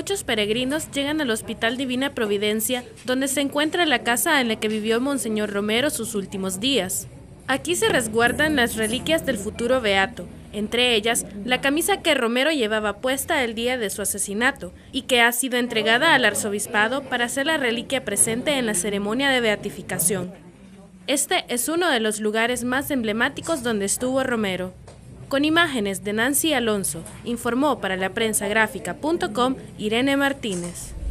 muchos peregrinos llegan al Hospital Divina Providencia, donde se encuentra la casa en la que vivió Monseñor Romero sus últimos días. Aquí se resguardan las reliquias del futuro beato, entre ellas la camisa que Romero llevaba puesta el día de su asesinato y que ha sido entregada al arzobispado para ser la reliquia presente en la ceremonia de beatificación. Este es uno de los lugares más emblemáticos donde estuvo Romero. Con imágenes de Nancy Alonso, informó para la prensagráfica.com Irene Martínez.